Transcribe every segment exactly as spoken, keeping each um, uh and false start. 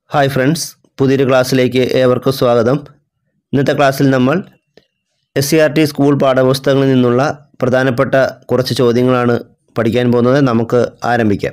Hi friends, പുതിയൊരു ക്ലാസ്സിലേക്ക് ഏവർക്കും സ്വാഗതം. ഇന്നത്തെ ക്ലാസ്സിൽ നമ്മൾ S C R T school പാഠപുസ്തകങ്ങളിൽ നിന്നുള്ള പ്രധാനപ്പെട്ട കുറച്ച് ചോദ്യങ്ങളാണ് പഠിക്കാൻ പോകുന്നത്. നമുക്ക് ആരംഭിക്കാം.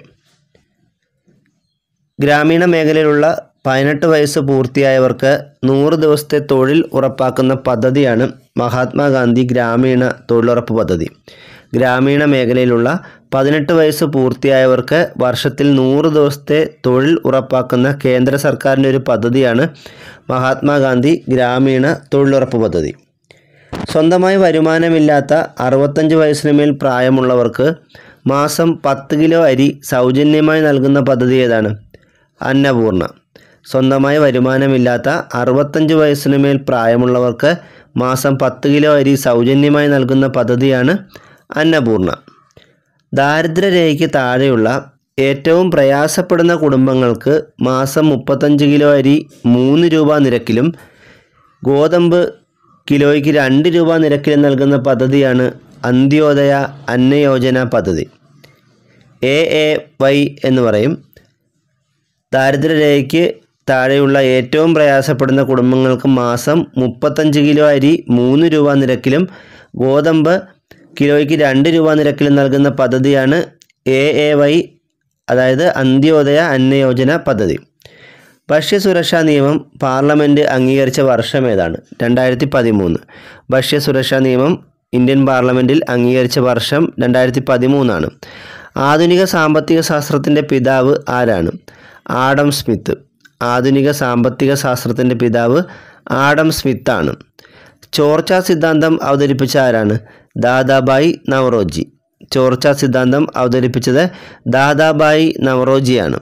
ഗ്രാമീണ മേഖലയിലുള്ള പതിനെട്ട് വയസ്സ് പൂർത്തിയായവർക്ക് നൂറ് ദിവസത്തെ തൊഴിൽ ഉറപ്പാക്കുന്ന പദ്ധതിയാണ് മഹാത്മാഗാന്ധി ഗ്രാമീണ തൊഴിലുറപ്പ് പദ്ധതി. ഗ്രാമീണ മേഖലയിലുള്ള പതിനെട്ട് വയസ്സ് പൂർത്തിയായവർക്ക് വർഷത്തിൽ നൂറ് ദിവസത്തെ തൊഴിൽ ഉറപ്പാക്കുന്ന കേന്ദ്ര സർക്കാരിൻ്റെ ഒരു പദ്ധതിയാണ് മഹാത്മാഗാന്ധി ഗ്രാമീണ തൊഴിലുറപ്പ് പദ്ധതി. സ്വന്തമായി വരുമാനമില്ലാത്ത അറുപത്തഞ്ച് വയസ്സിന് മേൽ പ്രായമുള്ളവർക്ക് മാസം പത്ത് കിലോ അരി സൗജന്യമായി നൽകുന്ന പദ്ധതി ഏതാണ്? അന്നപൂർണ. സ്വന്തമായി വരുമാനമില്ലാത്ത അറുപത്തഞ്ച് വയസ്സിന് മേൽ പ്രായമുള്ളവർക്ക് മാസം പത്ത് കിലോ അരി സൗജന്യമായി നൽകുന്ന പദ്ധതിയാണ് അന്നപൂർണ. ദാരിദ്ര്യരേഖയ്ക്ക് താഴെയുള്ള ഏറ്റവും പ്രയാസപ്പെടുന്ന കുടുംബങ്ങൾക്ക് മാസം മുപ്പത്തഞ്ച് കിലോ അരി മൂന്ന് രൂപ നിരക്കിലും ഗോതമ്പ് കിലോയ്ക്ക് രണ്ട് രൂപ നിരക്കിലും നൽകുന്ന പദ്ധതിയാണ് അന്ത്യോദയ അന്നയോജന പദ്ധതി. എ എ വൈ എന്ന് പറയും. ദാരിദ്ര്യരേഖയ്ക്ക് താഴെയുള്ള ഏറ്റവും പ്രയാസപ്പെടുന്ന കുടുംബങ്ങൾക്ക് മാസം മുപ്പത്തഞ്ച് കിലോ അരി മൂന്ന് രൂപ നിരക്കിലും ഗോതമ്പ് കിലോയ്ക്ക് രണ്ട് രൂപ നിരക്കിലും നൽകുന്ന പദ്ധതിയാണ് എ എ വൈ, അതായത് അന്ത്യോദയ അന്നയോജന പദ്ധതി. ഭക്ഷ്യസുരക്ഷാ നിയമം പാർലമെൻറ്റ് അംഗീകരിച്ച വർഷം ഏതാണ്? രണ്ടായിരത്തി പതിമൂന്ന്. ഭക്ഷ്യസുരക്ഷാ നിയമം ഇന്ത്യൻ പാർലമെൻറ്റിൽ അംഗീകരിച്ച വർഷം രണ്ടായിരത്തി പതിമൂന്നാണ്. ആധുനിക സാമ്പത്തിക ശാസ്ത്രത്തിൻ്റെ പിതാവ് ആരാണ്? Adam Smith. ആധുനിക സാമ്പത്തിക ശാസ്ത്രത്തിൻ്റെ പിതാവ് ആഡം സ്മിത്താണ്. ചോർച്ചാ സിദ്ധാന്തം അവതരിപ്പിച്ച ആരാണ്? ദാദാബായി നവറോജി. ചോർച്ചാ സിദ്ധാന്തം അവതരിപ്പിച്ചത് ദാദാബായി നവറോജിയാണ്.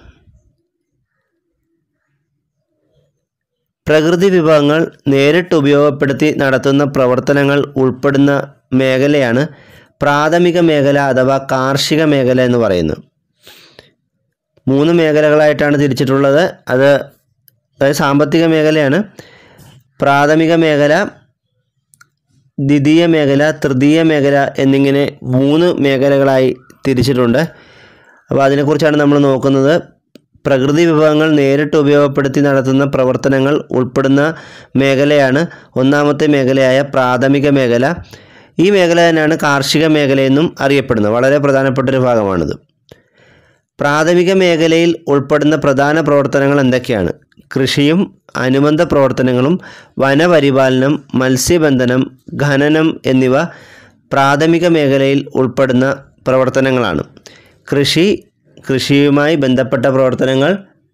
പ്രകൃതി വിഭവങ്ങൾ നേരിട്ട് ഉപയോഗപ്പെടുത്തി നടത്തുന്ന പ്രവർത്തനങ്ങൾ ഉൾപ്പെടുന്ന മേഖലയാണ് പ്രാഥമിക മേഖല അഥവാ കാർഷിക മേഖല എന്ന് പറയുന്നത്. മൂന്ന് മേഖലകളായിട്ടാണ് തിരിച്ചിട്ടുള്ളത്. അത് അതായത് സാമ്പത്തിക മേഖലയാണ്, പ്രാഥമിക മേഖല, ദ്വിതീയ മേഖല, തൃതീയ മേഖല എന്നിങ്ങനെ മൂന്ന് മേഖലകളായി തിരിച്ചിട്ടുണ്ട്. അപ്പോൾ അതിനെക്കുറിച്ചാണ് നമ്മൾ നോക്കുന്നത്. പ്രകൃതി വിഭവങ്ങൾ നേരിട്ട് ഉപയോഗപ്പെടുത്തി നടത്തുന്ന പ്രവർത്തനങ്ങൾ ഉൾപ്പെടുന്ന മേഖലയാണ് ഒന്നാമത്തെ മേഖലയായ പ്രാഥമിക മേഖല. ഈ മേഖല തന്നെയാണ് കാർഷിക മേഖലയെന്നും അറിയപ്പെടുന്നത്. വളരെ പ്രധാനപ്പെട്ടൊരു ഭാഗമാണിത്. പ്രാഥമിക മേഖലയിൽ ഉൾപ്പെടുന്ന പ്രധാന പ്രവർത്തനങ്ങൾ എന്തൊക്കെയാണ്? കൃഷിയും അനുബന്ധ പ്രവർത്തനങ്ങളും വനപരിപാലനം, മത്സ്യബന്ധനം, ഖനനം എന്നിവ പ്രാഥമിക മേഖലയിൽ ഉൾപ്പെടുന്ന പ്രവർത്തനങ്ങളാണ്. കൃഷി, കൃഷിയുമായി ബന്ധപ്പെട്ട പ്രവർത്തനങ്ങൾ,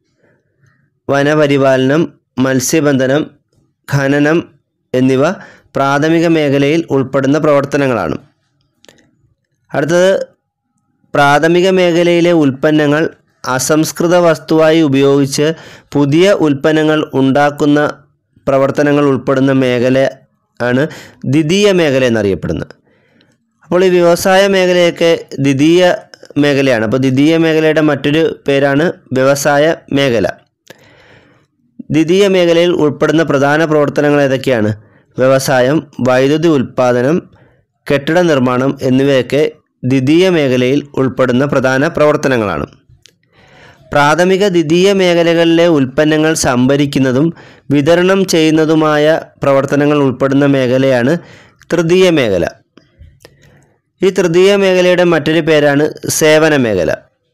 വനപരിപാലനം, മത്സ്യബന്ധനം, ഖനനം എന്നിവ പ്രാഥമിക മേഖലയിൽ ഉൾപ്പെടുന്ന പ്രവർത്തനങ്ങളാണ്. അടുത്തത്, പ്രാഥമിക മേഖലയിലെ ഉൽപ്പന്നങ്ങൾ അസംസ്കൃത വസ്തുവായി ഉപയോഗിച്ച് പുതിയ ഉൽപ്പന്നങ്ങൾ ഉണ്ടാക്കുന്ന പ്രവർത്തനങ്ങൾ ഉൾപ്പെടുന്ന മേഖല ആണ് ദ്വിതീയ മേഖല എന്നറിയപ്പെടുന്നത്. അപ്പോൾ ഈ വ്യവസായ മേഖലയൊക്കെ ദ്വിതീയ മേഖലയാണ്. അപ്പോൾ ദ്വിതീയ മേഖലയുടെ മറ്റൊരു പേരാണ് വ്യവസായ മേഖല. ദ്വിതീയ മേഖലയിൽ ഉൾപ്പെടുന്ന പ്രധാന പ്രവർത്തനങ്ങൾ ഏതൊക്കെയാണ്? വ്യവസായം, വൈദ്യുതി ഉൽപ്പാദനം, കെട്ടിട നിർമ്മാണം എന്നിവയൊക്കെ ദ്വിതീയ മേഖലയിൽ ഉൾപ്പെടുന്ന പ്രധാന പ്രവർത്തനങ്ങളാണ്. പ്രാഥമിക ദ്വിതീയ മേഖലകളിലെ ഉൽപ്പന്നങ്ങൾ സംഭരിക്കുന്നതും വിതരണം ചെയ്യുന്നതുമായ പ്രവർത്തനങ്ങൾ ഉൾപ്പെടുന്ന മേഖലയാണ് തൃതീയ മേഖല. ഈ തൃതീയ മേഖലയുടെ മറ്റൊരു പേരാണ് സേവന മേഖല.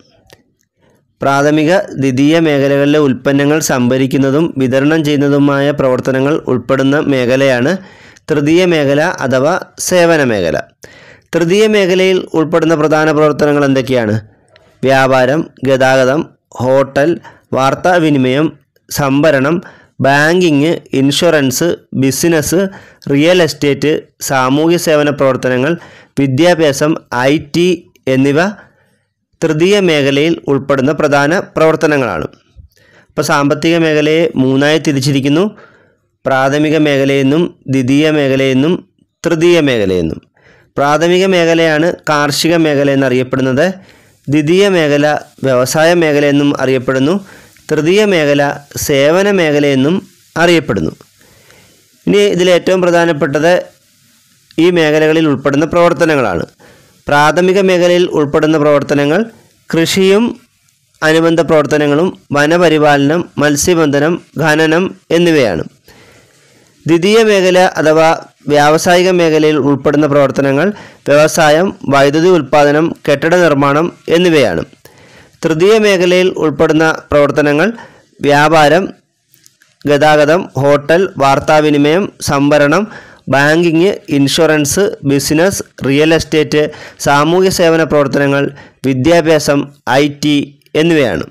പ്രാഥമിക ദ്വിതീയ മേഖലകളിലെ ഉൽപ്പന്നങ്ങൾ സംഭരിക്കുന്നതും വിതരണം ചെയ്യുന്നതുമായ പ്രവർത്തനങ്ങൾ ഉൾപ്പെടുന്ന മേഖലയാണ് തൃതീയ മേഖല അഥവാ സേവന മേഖല. തൃതീയ മേഖലയിൽ ഉൾപ്പെടുന്ന പ്രധാന പ്രവർത്തനങ്ങൾ എന്തൊക്കെയാണ്? വ്യാപാരം, ഗതാഗതം, ഹോട്ടൽ, വാർത്താവിനിമയം, സംഭരണം, banking, insurance, business, real estate, സാമൂഹ്യ സേവന പ്രവർത്തനങ്ങൾ, വിദ്യാഭ്യാസം, ഐ ടി എന്നിവ തൃതീയ മേഖലയിൽ ഉൾപ്പെടുന്ന പ്രധാന പ്രവർത്തനങ്ങളാണ്. ഇപ്പോൾ സാമ്പത്തിക മേഖലയെ മൂന്നായി തിരിച്ചിരിക്കുന്നു: പ്രാഥമിക മേഖലയെന്നും ദ്വിതീയ മേഖലയെന്നും തൃതീയ മേഖലയെന്നും. പ്രാഥമിക മേഖലയാണ് കാർഷിക മേഖല എന്നറിയപ്പെടുന്നത്. ദ്വിതീയ മേഖല വ്യവസായ മേഖല എന്നും അറിയപ്പെടുന്നു. തൃതീയ മേഖല സേവന മേഖലയെന്നും അറിയപ്പെടുന്നു. ഇനി ഇതിലേറ്റവും പ്രധാനപ്പെട്ടത് ഈ മേഖലകളിൽ ഉൾപ്പെടുന്ന പ്രവർത്തനങ്ങളാണ്. പ്രാഥമിക മേഖലയിൽ ഉൾപ്പെടുന്ന പ്രവർത്തനങ്ങൾ കൃഷിയും അനുബന്ധ പ്രവർത്തനങ്ങളും വനപരിപാലനം, മത്സ്യബന്ധനം, ഖനനം എന്നിവയാണ്. ദ്വിതീയ മേഖല അഥവാ വ്യാവസായിക മേഖലയിൽ ഉൾപ്പെടുന്ന പ്രവർത്തനങ്ങൾ വ്യവസായം, വൈദ്യുതി ഉൽപ്പാദനം, കെട്ടിട നിർമ്മാണം എന്നിവയാണ്. തൃതീയ മേഖലയിൽ ഉൾപ്പെടുന്ന പ്രവർത്തനങ്ങൾ വ്യാപാരം, ഗതാഗതം, ഹോട്ടൽ, വാർത്താവിനിമയം, സംഭരണം, banking, insurance, business, real estate, സാമൂഹ്യ സേവന പ്രവർത്തനങ്ങൾ, വിദ്യാഭ്യാസം, ഐ ടി എന്നിവയാണ്.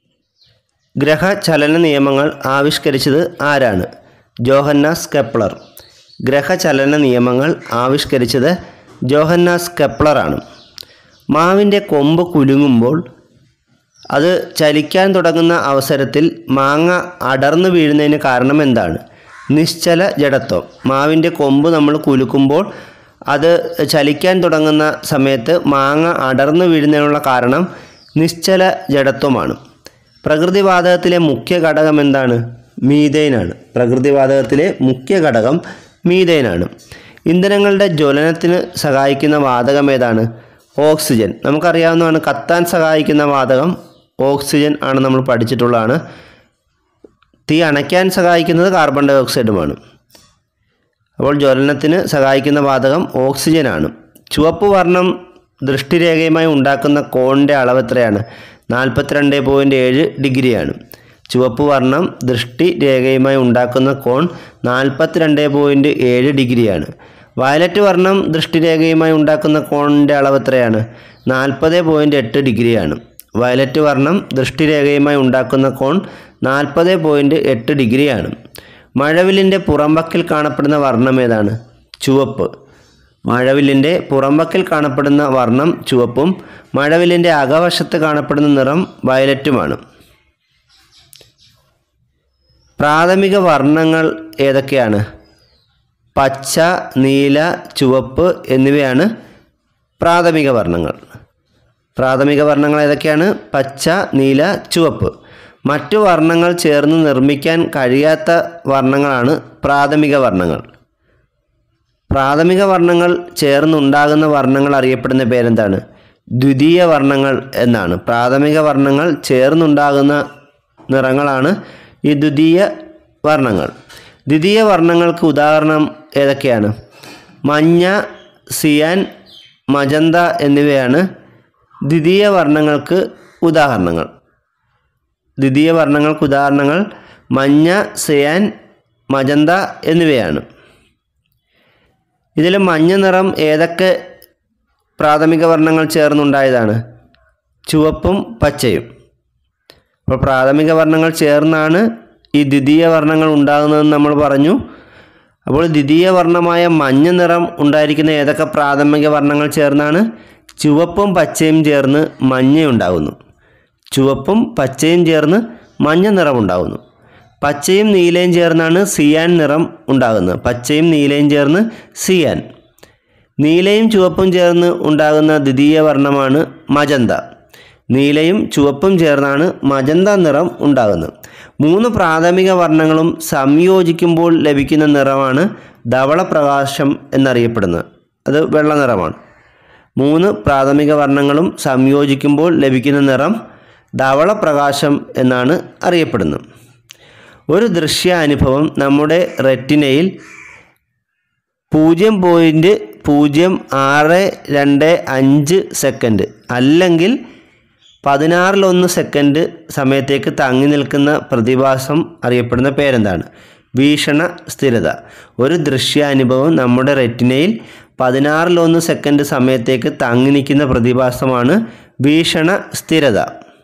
ഗ്രഹചലന നിയമങ്ങൾ ആവിഷ്കരിച്ചത് ആരാണ്? Johannes Kepler. ഗ്രഹചലന നിയമങ്ങൾ ആവിഷ്കരിച്ചത് ജോഹന്നാസ് കെപ്ലറാണ്. മാവിൻ്റെ കൊമ്പ് കുലുങ്ങുമ്പോൾ അത് ചലിക്കാൻ തുടങ്ങുന്ന അവസരത്തിൽ മാങ്ങ അടർന്നു വീഴുന്നതിന് കാരണം എന്താണ്? നിശ്ചല ജഡത്വം. മാവിൻ്റെ കൊമ്പ് നമ്മൾ കുലുക്കുമ്പോൾ അത് ചലിക്കാൻ തുടങ്ങുന്ന സമയത്ത് മാങ്ങ അടർന്നു വീഴുന്നതിനുള്ള കാരണം നിശ്ചല ജഡത്വമാണ്. പ്രകൃതിവാതകത്തിലെ മുഖ്യ ഘടകം എന്താണ്? മീഥെയ്നാണ്. പ്രകൃതിവാതകത്തിലെ മുഖ്യ ഘടകം മീഥെയ്നാണ്. ഇന്ധനങ്ങളുടെ ജ്വലനത്തിന് സഹായിക്കുന്ന വാതകം ഏതാണ്? ഓക്സിജൻ. നമുക്കറിയാവുന്നതാണ്, കത്താൻ സഹായിക്കുന്ന വാതകം ഓക്സിജൻ ആണ്, നമ്മൾ പഠിച്ചിട്ടുള്ളതാണ്. തീ അണയ്ക്കാൻ സഹായിക്കുന്നത് കാർബൺ ഡൈ ഓക്സൈഡുമാണ്. അപ്പോൾ ജ്വലനത്തിന് സഹായിക്കുന്ന വാതകം ഓക്സിജനാണ്. ചുവപ്പ് വർണ്ണം ദൃഷ്ടിരേഖയുമായി ഉണ്ടാക്കുന്ന കോണിൻ്റെ അളവ് എത്രയാണ്? നാൽപ്പത്തിരണ്ട് പോയിൻറ്റ് ഏഴ് ഡിഗ്രിയാണ്. ചുവപ്പ് വർണ്ണം ദൃഷ്ടിരേഖയുമായി ഉണ്ടാക്കുന്ന കോൺ നാൽപ്പത്തിരണ്ട് പോയിൻറ്റ് ഏഴ് ഡിഗ്രിയാണ്. വയലറ്റ് വർണ്ണം ദൃഷ്ടിരേഖയുമായി ഉണ്ടാക്കുന്ന കോണിൻ്റെ അളവ് എത്രയാണ്? നാൽപ്പത് പോയിൻറ്റ് എട്ട് ഡിഗ്രിയാണ്. വയലറ്റ് വർണ്ണം ദൃഷ്ടിരേഖയുമായി ഉണ്ടാക്കുന്ന കോൺ നാൽപ്പത് പോയിൻറ്റ് എട്ട് ഡിഗ്രിയാണ്. മഴവില്ലിൻ്റെ പുറംവക്കിൽ കാണപ്പെടുന്ന വർണ്ണം ഏതാണ്? ചുവപ്പ്. മഴവില്ലിൻ്റെ പുറംവക്കിൽ കാണപ്പെടുന്ന വർണ്ണം ചുവപ്പും മഴവില്ലിൻ്റെ അകവശത്ത് കാണപ്പെടുന്ന നിറം വയലറ്റുമാണ്. പ്രാഥമിക വർണ്ണങ്ങൾ ഏതൊക്കെയാണ്? പച്ച, നീല, ചുവപ്പ് എന്നിവയാണ് പ്രാഥമിക വർണ്ണങ്ങൾ. പ്രാഥമിക വർണ്ണങ്ങൾ ഏതൊക്കെയാണ്? പച്ച, നീല, ചുവപ്പ്. മറ്റു വർണ്ണങ്ങൾ ചേർന്ന് നിർമ്മിക്കാൻ കഴിയാത്ത വർണ്ണങ്ങളാണ് പ്രാഥമിക വർണ്ണങ്ങൾ. പ്രാഥമിക വർണ്ണങ്ങൾ ചേർന്നുണ്ടാകുന്ന വർണ്ണങ്ങൾ അറിയപ്പെടുന്ന പേരെന്താണ്? ദ്വിതീയ വർണ്ണങ്ങൾ എന്നാണ്. പ്രാഥമിക വർണ്ണങ്ങൾ ചേർന്നുണ്ടാകുന്ന നിറങ്ങളാണ് ഈ ദ്വിതീയ വർണ്ണങ്ങൾ. ദ്വിതീയ വർണ്ണങ്ങൾക്ക് ഉദാഹരണം ഏതൊക്കെയാണ്? മഞ്ഞ, സിയാൻ, മജന്ത എന്നിവയാണ് ദ്വിതീയ വർണ്ണങ്ങൾക്ക് ഉദാഹരണങ്ങൾ. ദ്വിതീയ വർണ്ണങ്ങൾക്ക് ഉദാഹരണങ്ങൾ മഞ്ഞ, സിയാൻ, മജന്ത എന്നിവയാണ്. ഇതിൽ മഞ്ഞ നിറം ഏതൊക്കെ പ്രാഥമിക വർണ്ണങ്ങൾ ചേർന്നുണ്ടായതാണ്? ചുവപ്പും പച്ചയും. അപ്പോൾ പ്രാഥമിക വർണ്ണങ്ങൾ ചേർന്നാണ് ഈ ദ്വിതീയ വർണ്ണങ്ങൾ ഉണ്ടാകുന്നതെന്ന് നമ്മൾ പറഞ്ഞു. അപ്പോൾ ദ്വിതീയ വർണ്ണമായ മഞ്ഞ നിറം ഉണ്ടായിരിക്കുന്ന ഏതൊക്കെ പ്രാഥമിക വർണ്ണങ്ങൾ ചേർന്നാണ്? ചുവപ്പും പച്ചയും ചേർന്ന് മഞ്ഞ ഉണ്ടാകുന്നു. ചുവപ്പും പച്ചയും ചേർന്ന് മഞ്ഞ നിറം ഉണ്ടാകുന്നു. പച്ചയും നീലയും ചേർന്നാണ് സിയാൻ നിറം ഉണ്ടാകുന്നത്. പച്ചയും നീലയും ചേർന്ന് സിയാൻ. നീലയും ചുവപ്പും ചേർന്ന് ഉണ്ടാകുന്ന ദ്വിതീയ വർണ്ണമാണ് മജന്ത. നീലയും ചുവപ്പും ചേർന്നാണ് മജന്ത നിറം ഉണ്ടാകുന്നത്. മൂന്ന് പ്രാഥമിക വർണ്ണങ്ങളും സംയോജിക്കുമ്പോൾ ലഭിക്കുന്ന നിറമാണ് ധവളപ്രകാശം എന്നറിയപ്പെടുന്നത്. അത് വെള്ള നിറമാണ്. മൂന്ന് പ്രാഥമിക വർണ്ണങ്ങളും സംയോജിക്കുമ്പോൾ ലഭിക്കുന്ന നിറം ധവളപ്രകാശം എന്നാണ് അറിയപ്പെടുന്നത്. ഒരു ദൃശ്യാനുഭവം നമ്മുടെ റെറ്റിനയിൽ പൂജ്യം പോയിൻറ്റ് പൂജ്യം ആറ് രണ്ട് അഞ്ച് സെക്കൻഡ് അല്ലെങ്കിൽ പതിനാറിലൊന്ന് സെക്കൻഡ് സമയത്തേക്ക് തങ്ങി നിൽക്കുന്ന പ്രതിഭാസം അറിയപ്പെടുന്ന പേരെന്താണ്? വീക്ഷണ സ്ഥിരത. ഒരു ദൃശ്യാനുഭവം നമ്മുടെ റെറ്റിനയിൽ പതിനാറിലൊന്ന് സെക്കൻഡ് സമയത്തേക്ക് തങ്ങി നിൽക്കുന്ന പ്രതിഭാസമാണ് വീക്ഷണ സ്ഥിരത.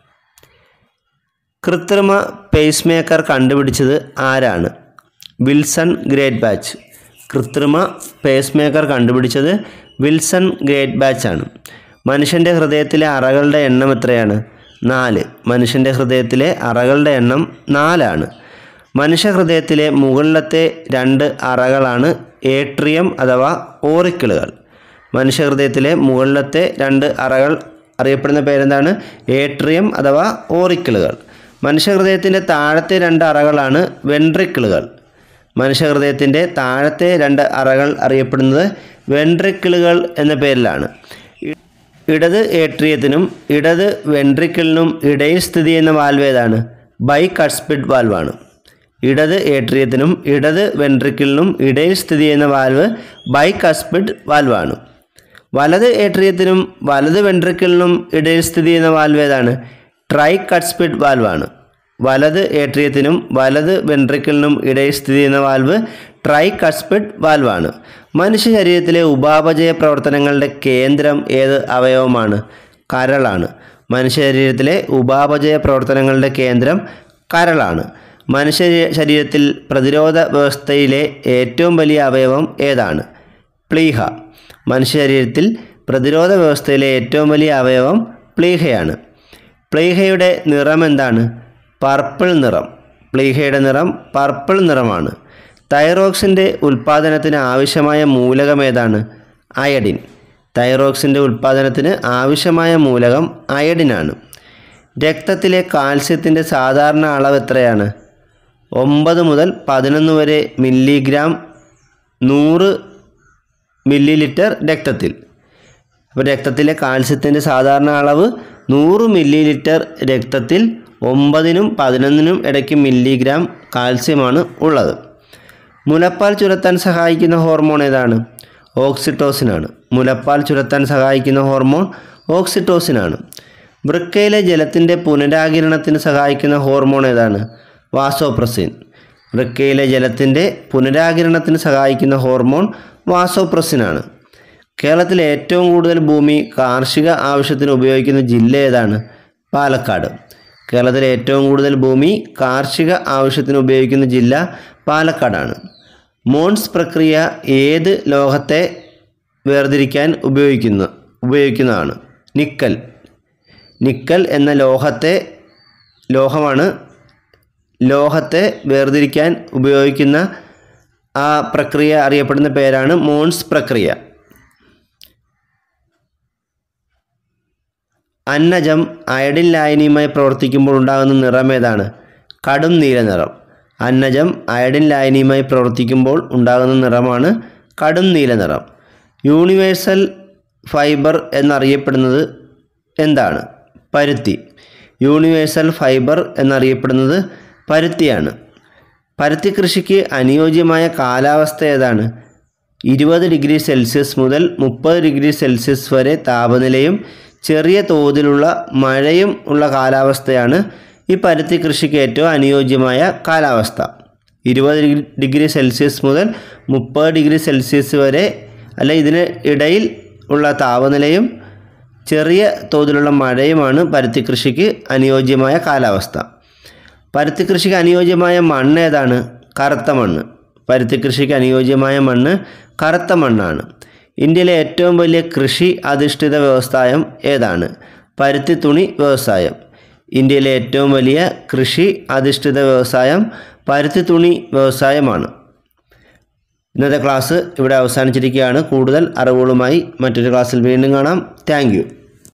കൃത്രിമ പേസ് മേക്കർ കണ്ടുപിടിച്ചത് ആരാണ്? Wilson Greatbatch. കൃത്രിമ പേസ് മേക്കർ കണ്ടുപിടിച്ചത് വിൽസൺ ഗ്രേറ്റ് ബാച്ച് ആണ്. മനുഷ്യൻ്റെ ഹൃദയത്തിലെ അറകളുടെ എണ്ണം എത്രയാണ്? നാല്. മനുഷ്യൻ്റെ ഹൃദയത്തിലെ അറകളുടെ എണ്ണം നാലാണ്. മനുഷ്യഹൃദയത്തിലെ മുകളിലത്തെ രണ്ട് അറകളാണ് ഏട്രിയം അഥവാ ഓറിക്കിളുകൾ. മനുഷ്യഹൃദയത്തിലെ മുകളിലത്തെ രണ്ട് അറകൾ അറിയപ്പെടുന്ന പേരെന്താണ്? ഏട്രിയം അഥവാ ഓറിക്കിളുകൾ. മനുഷ്യഹൃദയത്തിൻ്റെ താഴത്തെ രണ്ട് അറകളാണ് വെൻട്രിക്കിളുകൾ. മനുഷ്യഹൃദയത്തിൻ്റെ താഴത്തെ രണ്ട് അറകൾ അറിയപ്പെടുന്നത് വെൻട്രിക്കിളുകൾ എന്ന പേരിലാണ്. ഇടത് ഏട്രിയത്തിനും ഇടത് വെൻട്രിക്കിളിനും ഇടയിൽ സ്ഥിതി ചെയ്യുന്ന വാൽവ് ഏതാണ്? ബൈകസ്പിഡ് വാൽവാണ്. ഇടത് ഏട്രിയത്തിനും ഇടത് വെൻട്രിക്കിളിനും ഇടയിൽ സ്ഥിതി ചെയ്യുന്ന വാൽവ് ബൈകസ്പിഡ് വാൽവാണ്. വലത് ഏട്രിയത്തിനും വലത് വെൻട്രിക്കിളിനും ഇടയിൽ സ്ഥിതി ചെയ്യുന്ന വാൽവ് ഏതാണ്? ട്രൈകസ്പിഡ് വാൽവാണ്. വലത് ഏട്രിയത്തിനും വലത് വെൻട്രിക്കിളിനും ഇടയിൽ സ്ഥിതി ചെയ്യുന്ന വാൽവ് ട്രൈകസ്പിഡ് വാൽവാണ്. മനുഷ്യ ശരീരത്തിലെ ഉപാപചയ പ്രവർത്തനങ്ങളുടെ കേന്ദ്രം ഏത് അവയവമാണ്? കരളാണ്. മനുഷ്യ ശരീരത്തിലെ ഉപാപചയ പ്രവർത്തനങ്ങളുടെ കേന്ദ്രം കരളാണ്. മനുഷ്യ ശരീരത്തിൽ പ്രതിരോധ വ്യവസ്ഥയിലെ ഏറ്റവും വലിയ അവയവം ഏതാണ്? പ്ലീഹ. മനുഷ്യ ശരീരത്തിൽ പ്രതിരോധ വ്യവസ്ഥയിലെ ഏറ്റവും വലിയ അവയവം പ്ലീഹയാണ്. പ്ലീഹയുടെ നിറം എന്താണ്? പർപ്പിൾ നിറം. പ്ലീഹയുടെ നിറം പർപ്പിൾ നിറമാണ്. തൈറോക്സിൻ്റെ ഉൽപ്പാദനത്തിന് ആവശ്യമായ മൂലകം ഏതാണ്? അയഡിൻ. തൈറോക്സിൻ്റെ ഉൽപ്പാദനത്തിന് ആവശ്യമായ മൂലകം അയഡിനാണ്. രക്തത്തിലെ കാൽസ്യത്തിൻ്റെ സാധാരണ അളവ് എത്രയാണ്? ഒമ്പത് മുതൽ പതിനൊന്ന് വരെ മില്ലിഗ്രാം നൂറ് മില്ലി ലിറ്റർ രക്തത്തിൽ. അപ്പോൾ രക്തത്തിലെ കാൽസ്യത്തിൻ്റെ സാധാരണ അളവ് നൂറ് മില്ലി ലിറ്റർ രക്തത്തിൽ ഒമ്പതിനും പതിനൊന്നിനും ഇടയ്ക്ക് മില്ലിഗ്രാം കാൽസ്യമാണ് ഉള്ളത്. മുലപ്പാൽ ചുരത്താൻ സഹായിക്കുന്ന ഹോർമോൺ ഏതാണ്? ഓക്സിറ്റോസിനാണ്. മുലപ്പാൽ ചുരത്താൻ സഹായിക്കുന്ന ഹോർമോൺ ഓക്സിറ്റോസിനാണ്. വൃക്കയിലെ ജലത്തിൻ്റെ പുനരാകിരണത്തിന് സഹായിക്കുന്ന ഹോർമോൺ ഏതാണ്? വാസോപ്രസിൻ. വൃക്കയിലെ ജലത്തിൻ്റെ പുനരാകിരണത്തിന് സഹായിക്കുന്ന ഹോർമോൺ വാസോപ്രസിനാണ്. കേരളത്തിലെ ഏറ്റവും കൂടുതൽ ഭൂമി കാർഷിക ആവശ്യത്തിന് ഉപയോഗിക്കുന്ന ജില്ല ഏതാണ്? പാലക്കാട്. കേരളത്തിലെ ഏറ്റവും കൂടുതൽ ഭൂമി കാർഷിക ആവശ്യത്തിന് ഉപയോഗിക്കുന്ന ജില്ല പാലക്കാടാണ്. മോൺസ് പ്രക്രിയ ഏത് ലോഹത്തെ വേർതിരിക്കാൻ ഉപയോഗിക്കുന്ന ഉപയോഗിക്കുന്നതാണ്? നിക്കൽ. നിക്കൽ എന്ന ലോഹത്തെ ലോഹമാണ് ലോഹത്തെ വേർതിരിക്കാൻ ഉപയോഗിക്കുന്ന ആ പ്രക്രിയ അറിയപ്പെടുന്ന പേരാണ് മോൺസ് പ്രക്രിയ. അന്നജം അയഡിൻ ലായനിയുമായി പ്രവർത്തിക്കുമ്പോൾ ഉണ്ടാകുന്ന നിറം ഏതാണ്? കടും നീല നിറം. അന്നജം അയഡിൻ ലായനിയുമായി പ്രവർത്തിക്കുമ്പോൾ ഉണ്ടാകുന്ന നിറമാണ് കടും നീല നിറം. യൂണിവേഴ്സൽ ഫൈബർ എന്നറിയപ്പെടുന്നത് എന്താണ്? പരുത്തി. യൂണിവേഴ്സൽ ഫൈബർ എന്നറിയപ്പെടുന്നത് പരുത്തിയാണ്. പരുത്തി കൃഷിക്ക് അനുയോജ്യമായ കാലാവസ്ഥ ഏതാണ്? ഇരുപത് ഡിഗ്രി സെൽഷ്യസ് മുതൽ മുപ്പത് ഡിഗ്രി സെൽഷ്യസ് വരെ താപനിലയും ചെറിയ തോതിലുള്ള മഴയും ഉള്ള കാലാവസ്ഥയാണ് ഈ പരുത്തി കൃഷിക്ക് ഏറ്റവും അനുയോജ്യമായ കാലാവസ്ഥ. ഇരുപത് ഡിഗ്രി സെൽഷ്യസ് മുതൽ മുപ്പത് ഡിഗ്രി സെൽഷ്യസ് വരെ അല്ല ഇതിന് ഇടയിൽ ഉള്ള താപനിലയും ചെറിയ തോതിലുള്ള മഴയുമാണ് പരുത്തി കൃഷിക്ക് അനുയോജ്യമായ കാലാവസ്ഥ. പരുത്തി കൃഷിക്ക് അനുയോജ്യമായ മണ്ണ് ഏതാണ്? കറുത്ത മണ്ണ്. പരുത്തി കൃഷിക്ക് അനുയോജ്യമായ മണ്ണ് കറുത്ത മണ്ണാണ്. ഇന്ത്യയിലെ ഏറ്റവും വലിയ കൃഷി അധിഷ്ഠിത വ്യവസായം ഏതാണ്? പരുത്തി തുണി വ്യവസായം. ഇന്ത്യയിലെ ഏറ്റവും വലിയ കൃഷി അധിഷ്ഠിത വ്യവസായം പരുത്തി തുണി വ്യവസായമാണ്. ഇന്നത്തെ ക്ലാസ് ഇവിടെ അവസാനിച്ചിരിക്കുകയാണ്. കൂടുതൽ അറിവുകളുമായി മറ്റൊരു ക്ലാസ്സിൽ വീണ്ടും കാണാം. Thank U.